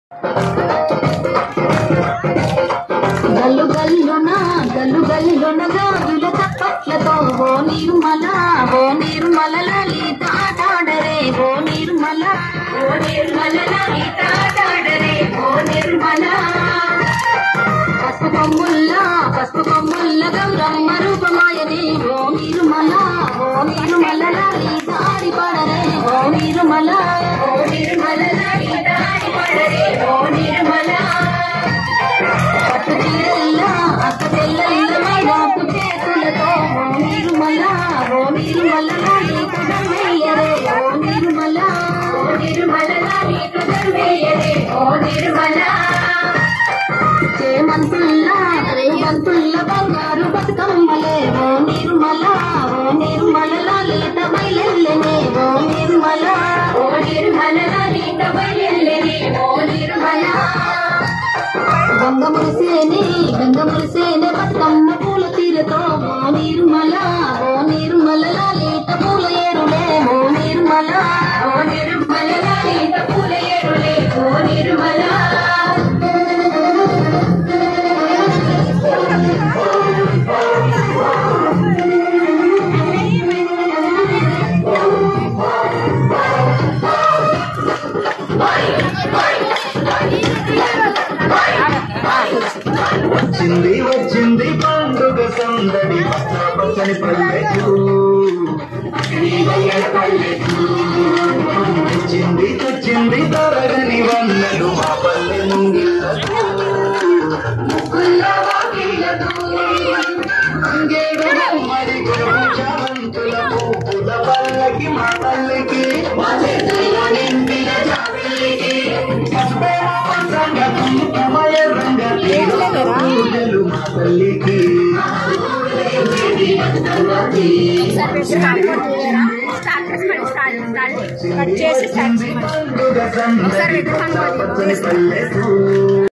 గల్లు గల్లున గాజుల తప్పట్లతో ఓ నిర్మల లలిత ఆటాడరే ఓ నిర్మల లలిత ఆటాడరే ఓ నిర్మల పసుపు కొమ్ముల్ల గౌరమ్మ రూపమాయనే ఓ నిర్మల లలిత ఆడిపడరే ఓ నిర్మల లలిత ఆడిపడరే ఓ నిర్మల పట్టు చీరల్ల అక్క చెల్లెల్ల మైదాపు చేతులతో ఓ నిర్మల లలిత దండయ్యరే ఓ నిర్మల లలిత దండయ్యరే ఓ నిర్మల రేవంతుల్ల బంగారు బతుకమ్మలే ఓ నిర్మల లలిత బయలెల్లనే ఓ నిర్మల లలిత బయలెల్లనే ఓ నిర్మల గంగ మురిసేనే బతుకమ్మ పూల తీరతో ఓ నిర్మల లలిత పూల ఏరులే ఓ నిర్మల లలిత పూల ఏరులే ఓ నిర్మల వచ్చింది పండుగ సందడి పచ్చని పల్లెకు వచ్చింది తరగని వన్నెలు మా పల్లె ముంగిళ్ళకు మరి చామంతుల పూల పల్లకి మా పల్లెకి నింపిన జాబిల్లికి పూజలు మా తల్లికి కట్ చేసి పండుగ సందడి పచ్చని పల్లెకు